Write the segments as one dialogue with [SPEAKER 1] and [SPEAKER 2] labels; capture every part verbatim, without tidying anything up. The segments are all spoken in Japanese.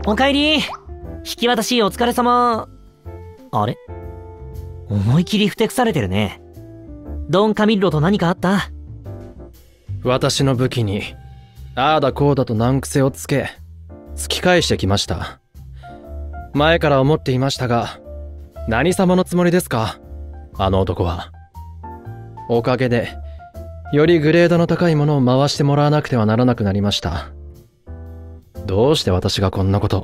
[SPEAKER 1] おかえり。引き渡しお疲れ様。あれ、思い切りふてくされてるね。ドン・カミッロと何かあった？
[SPEAKER 2] 私の武器にああだこうだと難癖をつけ突き返してきました。前から思っていましたが、何様のつもりですか、あの男は。おかげでよりグレードの高いものを回してもらわなくてはならなくなりました。どうして私がこんなこと。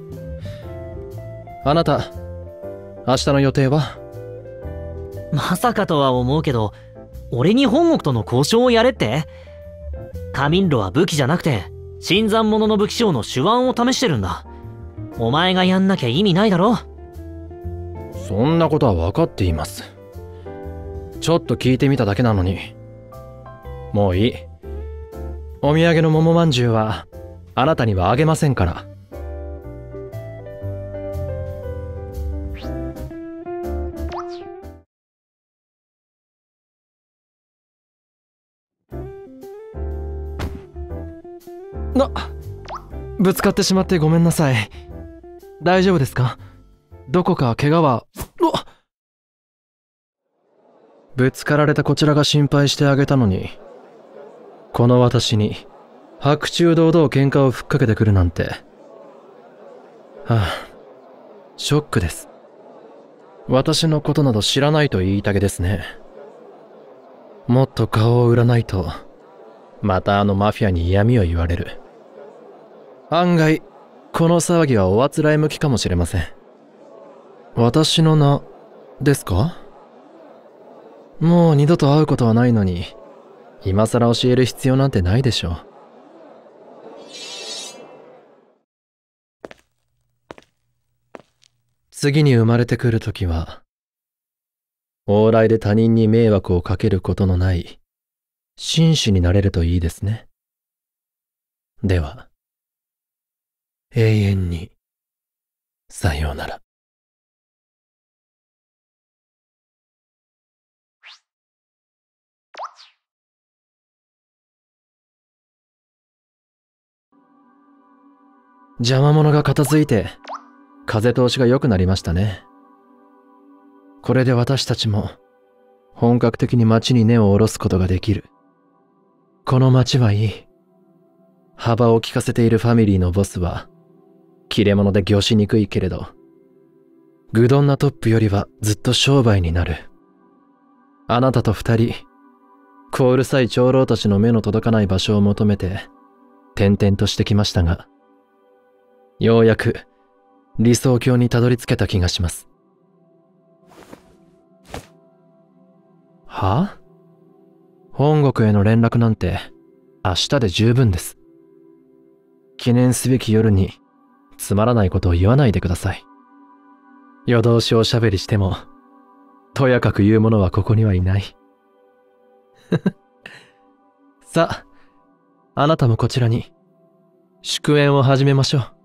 [SPEAKER 2] あなた、明日の予定は？
[SPEAKER 1] まさかとは思うけど、俺に本国との交渉をやれって？カミンロは武器じゃなくて新参者の武器商の手腕を試してるんだ。お前がやんなきゃ意味ないだろ。
[SPEAKER 2] そんなことは分かっています。ちょっと聞いてみただけなのに。もういい。お土産の桃まんじゅうはあなたにはあげませんから。な、ぶつかってしまってごめんなさい。大丈夫ですか？どこか怪我は？うわっ！ぶつかられたこちらが心配してあげたのに、この私に白昼堂々喧嘩をふっかけてくるなんて。はあ、ショックです。私のことなど知らないと言いたげですね。もっと顔を売らないと、またあのマフィアに嫌味を言われる。案外、この騒ぎはおあつらえ向きかもしれません。私の名、ですか？もう二度と会うことはないのに、今更教える必要なんてないでしょう。次に生まれてくるときは、往来で他人に迷惑をかけることのない紳士になれるといいですね。では、永遠に、さようなら。邪魔者が片付いて、風通しが良くなりましたね。これで私たちも、本格的に町に根を下ろすことができる。この町はいい。幅を利かせているファミリーのボスは、切れ者で御しにくいけれど、愚鈍なトップよりはずっと商売になる。あなたと二人、小うるさい長老たちの目の届かない場所を求めて、転々としてきましたが、ようやく理想郷にたどり着けた気がします。はあ？本国への連絡なんて明日で十分です。記念すべき夜につまらないことを言わないでください。夜通しおしゃべりしても、とやかく言う者はここにはいない。さあ、あなたもこちらに祝宴を始めましょう。